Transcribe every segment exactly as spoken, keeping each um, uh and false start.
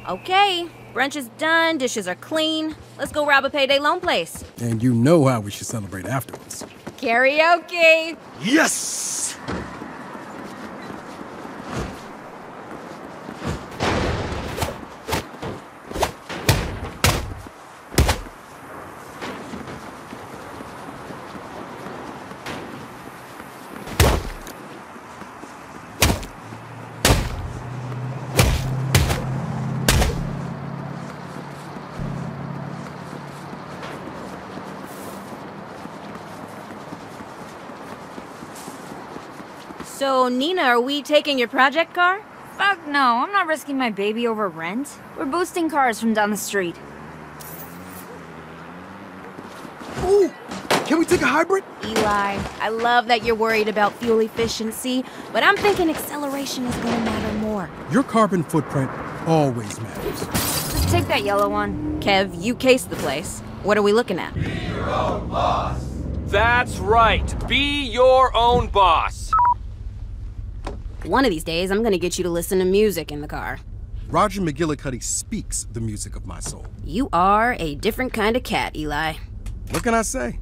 Okay, brunch is done, dishes are clean. Let's go rob a payday loan place. And you know how we should celebrate afterwards. Karaoke! Yes! So, Nina, are we taking your project car? Fuck no, I'm not risking my baby over rent. We're boosting cars from down the street. Ooh! Can we take a hybrid? Eli, I love that you're worried about fuel efficiency, but I'm thinking acceleration is gonna matter more. Your carbon footprint always matters. Just take that yellow one. Kev, you cased the place. What are we looking at? Be your own boss. That's right. Be your own boss. One of these days, I'm gonna get you to listen to music in the car. Roger McGillicuddy speaks the music of my soul. You are a different kind of cat, Eli. What can I say?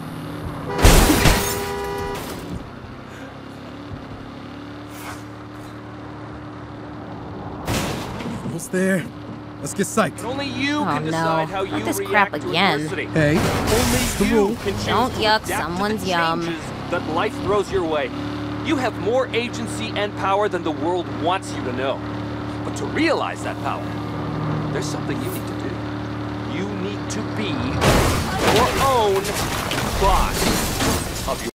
Almost there. Let's get psyched. Only you Oh, can no. decide how Not you this react crap to again. adversity. Hey, Only rule. you can choose Don't to yuck adapt to the someone's yum. changes that life throws your way. You have more agency and power than the world wants you to know. But to realize that power, there's something you need to do. You need to be your own boss.